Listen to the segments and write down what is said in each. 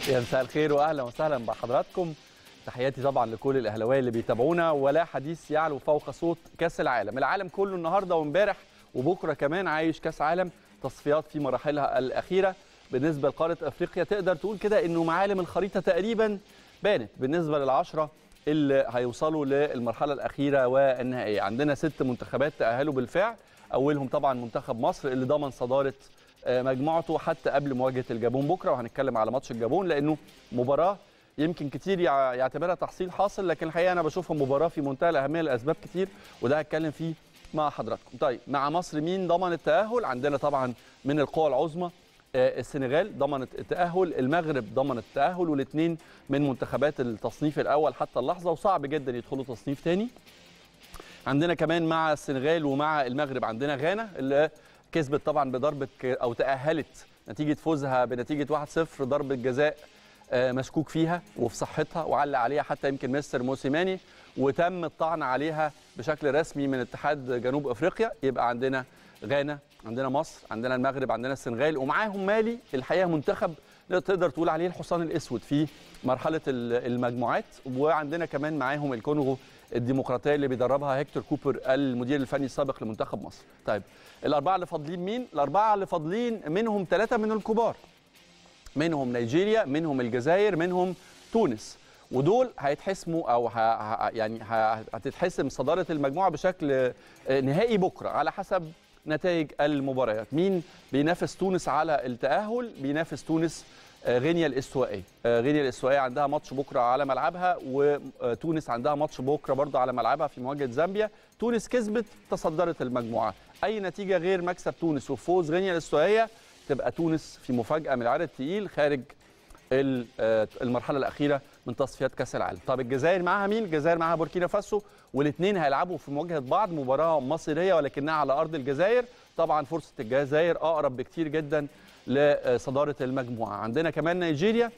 يا مساء الخير واهلا وسهلا بحضراتكم. تحياتي طبعا لكل الاهلاويه اللي بيتابعونا، ولا حديث يعلو فوق صوت كاس العالم. العالم كله النهارده وامبارح وبكره كمان عايش كاس عالم، تصفيات في مراحلها الاخيره. بالنسبه لقاره افريقيا تقدر تقول كده انه معالم الخريطه تقريبا بانت بالنسبه للعشره اللي هيوصلوا للمرحله الاخيره والنهائيه. عندنا 6 منتخبات تاهلوا بالفعل، اولهم طبعا منتخب مصر اللي ضمن صداره مجموعته حتى قبل مواجهه الجابون بكره، وهنتكلم على ماتش الجابون لانه مباراه يمكن كتير يعتبرها تحصيل حاصل، لكن الحقيقه انا بشوفها مباراه في منتهى الاهميه لاسباب كتير، وده هتكلم فيه مع حضراتكم. طيب مع مصر مين ضمن التاهل؟ عندنا طبعا من القوى العظمى السنغال ضمنت التاهل، المغرب ضمنت التاهل، والاثنين من منتخبات التصنيف الاول حتى اللحظه، وصعب جدا يدخلوا تصنيف ثاني. عندنا كمان مع السنغال ومع المغرب عندنا غانا اللي كسبت طبعا بضربه او تاهلت نتيجه فوزها بنتيجه 1-0، ضربه جزاء مشكوك فيها وفي صحتها وعلق عليها حتى يمكن مستر موسيماني، وتم الطعن عليها بشكل رسمي من اتحاد جنوب افريقيا. يبقى عندنا غانا، عندنا مصر، عندنا المغرب، عندنا السنغال، ومعاهم مالي الحقيقه منتخب تقدر تقول عليه الحصان الاسود في مرحله المجموعات، وعندنا كمان معاهم الكونغو الديمقراطيه اللي بيدربها هيكتور كوبر المدير الفني السابق لمنتخب مصر. طيب الاربعه اللي فاضلين مين؟ الاربعه اللي فاضلين منهم 3 من الكبار، منهم نيجيريا، منهم الجزائر، منهم تونس، ودول هيتحسموا او هتتحسم صداره المجموعه بشكل نهائي بكره على حسب نتائج المباريات. مين بينافس تونس على التاهل؟ بينافس تونس غينيا الاستوائيه. غينيا الاستوائيه عندها ماتش بكره على ملعبها، وتونس عندها ماتش بكره برضه على ملعبها في مواجهه زامبيا. تونس كسبت تصدرت المجموعه، اي نتيجه غير مكسب تونس وفوز غينيا الاستوائيه تبقى تونس في مفاجاه من العيار الثقيل خارج المرحله الاخيره من تصفيات كاس العالم. طب الجزائر معاها مين؟ الجزائر معاها بوركينا فاسو، والاثنين هيلعبوا في مواجهه بعض، مباراه مصيريه ولكنها على ارض الجزائر. طبعا فرصه الجزائر اقرب بكتير جدا لصداره المجموعه. عندنا كمان نيجيريا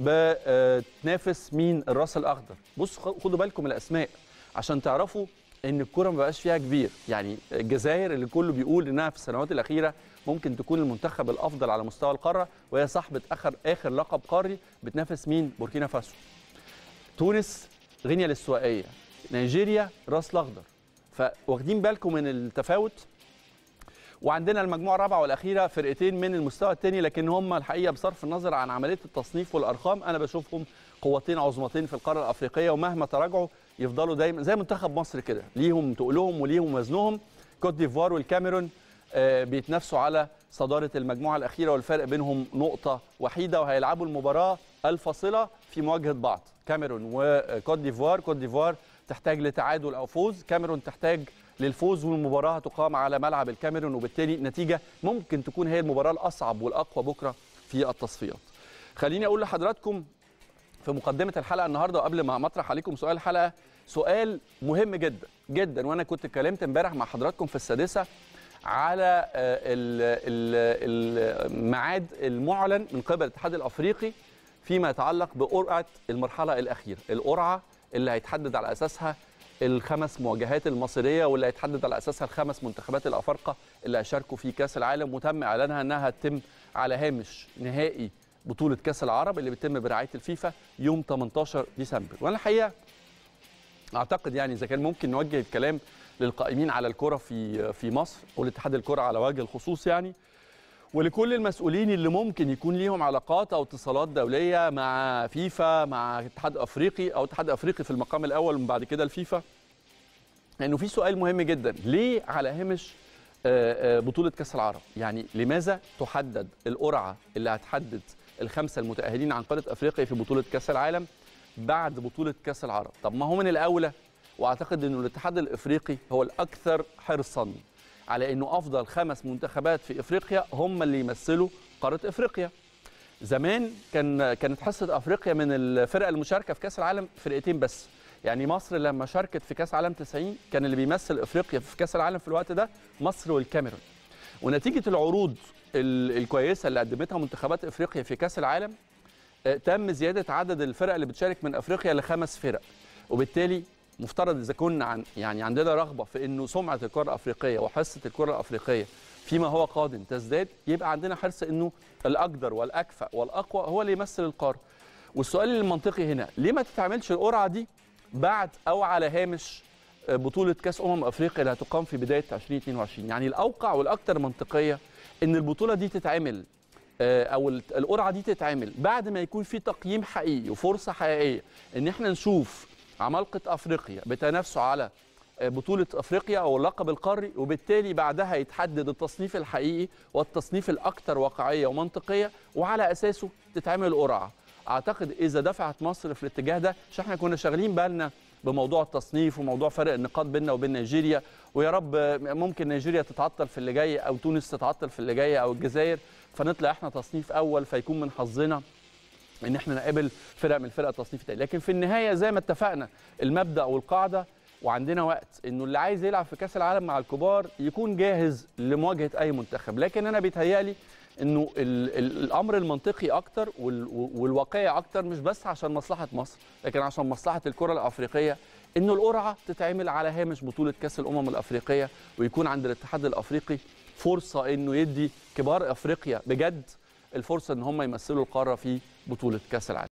بتنافس مين؟ الراس الاخضر. بصوا خدوا بالكم من الاسماء عشان تعرفوا ان الكره ما بقاش فيها كبير. يعني الجزائر اللي كله بيقول انها في السنوات الاخيره ممكن تكون المنتخب الافضل على مستوى القاره، وهي صاحبه اخر لقب قاري، بتنافس مين؟ بوركينا فاسو. تونس غينيا الاستوائيه، نيجيريا راس الاخضر. فواخدين بالكم من التفاوت. وعندنا المجموعه الرابعه والاخيره فرقتين من المستوى الثاني، لكن هم الحقيقه بصرف النظر عن عمليه التصنيف والارقام انا بشوفهم قوتين عظمتين في القاره الافريقيه، ومهما تراجعوا يفضلوا دايما زي منتخب مصر كده، ليهم تقولهم وليهم وزنهم. كوت ديفوار والكاميرون بيتنافسوا على صداره المجموعه الاخيره، والفرق بينهم نقطه وحيده، وهيلعبوا المباراه الفاصله في مواجهه بعض. كاميرون وكوت ديفوار، كوت ديفوار تحتاج لتعادل او فوز، كاميرون تحتاج للفوز، والمباراه هتقام على ملعب الكاميرون، وبالتالي نتيجه ممكن تكون هي المباراه الاصعب والاقوى بكره في التصفيات. خليني اقول لحضراتكم في مقدمه الحلقه النهارده، وقبل ما اطرح عليكم سؤال الحلقه، سؤال مهم جدا جدا، وانا كنت اتكلمت امبارح مع حضراتكم في السادسه على الميعاد المعلن من قبل الاتحاد الافريقي فيما يتعلق بقرعه المرحله الاخيره، القرعه اللي هيتحدد على اساسها ال5 مواجهات المصيريه، واللي هيتحدد على اساسها ال5 منتخبات الافارقه اللي هيشاركوا في كاس العالم، وتم اعلانها انها هتتم على هامش نهائي بطوله كاس العرب اللي بتتم برعايه الفيفا يوم 18 ديسمبر. وانا الحقيقه اعتقد يعني اذا كان ممكن نوجه الكلام للقائمين على الكره في مصر والاتحاد الكره على وجه الخصوص يعني، ولكل المسؤولين اللي ممكن يكون ليهم علاقات او اتصالات دوليه مع فيفا، مع اتحاد افريقي او اتحاد افريقي في المقام الاول ومن بعد كده الفيفا، لانه في سؤال مهم جدا: ليه على هامش بطوله كاس العرب؟ يعني لماذا تحدد القرعه اللي هتحدد ال5 المتاهلين عن قاره افريقيا في بطوله كاس العالم بعد بطوله كاس العرب؟ طب ما هو من الاولى، واعتقد انه الاتحاد الافريقي هو الاكثر حرصا على انه افضل 5 منتخبات في افريقيا هم اللي يمثلوا قاره افريقيا. زمان كانت حصه افريقيا من الفرق المشاركه في كاس العالم فرقتين بس. يعني مصر لما شاركت في كاس عالم 90 كان اللي بيمثل افريقيا في كاس العالم في الوقت ده مصر والكاميرون. ونتيجه العروض الكويسه اللي قدمتها منتخبات افريقيا في كاس العالم تم زياده عدد الفرق اللي بتشارك من افريقيا ل5 فرق، وبالتالي مفترض اذا كنا عندنا رغبه في انه سمعه الكره الافريقيه وحصه الكره الافريقيه فيما هو قادم تزداد، يبقى عندنا حرص انه الاقدر والاكفأ والاقوى هو اللي يمثل القاره. والسؤال المنطقي هنا، ليه ما تتعملش القرعه دي بعد او على هامش بطوله كاس افريقيا اللي هتقام في بدايه 2022؟ يعني الاوقع والاكثر منطقيه ان البطوله دي تتعمل او القرعه دي تتعمل بعد ما يكون في تقييم حقيقي وفرصه حقيقيه ان احنا نشوف عمالقه افريقيا بتنافسوا على بطوله افريقيا او اللقب القاري، وبالتالي بعدها يتحدد التصنيف الحقيقي والتصنيف الاكثر واقعيه ومنطقيه، وعلى اساسه تتعمل قرعه. اعتقد اذا دفعت مصر في الاتجاه ده، مش احنا كنا شاغلين بالنا بموضوع التصنيف وموضوع فرق النقاط بيننا وبين نيجيريا، ويا رب ممكن نيجيريا تتعطل في اللي جاي او تونس تتعطل في اللي جاي او الجزائر، فنطلع احنا تصنيف اول فيكون من حظنا ان احنا نقابل فرق من الفرق التصنيف الثاني. لكن في النهايه زي ما اتفقنا المبدا والقاعده، وعندنا وقت انه اللي عايز يلعب في كاس العالم مع الكبار يكون جاهز لمواجهه اي منتخب. لكن انا بيتهيالي انه الامر المنطقي اكتر والواقعي اكتر، مش بس عشان مصلحه مصر لكن عشان مصلحه الكره الافريقيه، انه القرعه تتعمل على هامش بطوله كاس الافريقيه، ويكون عند الاتحاد الافريقي فرصه انه يدي كبار افريقيا بجد الفرصه ان هم يمثلوا القاره في بطوله كاس العالم.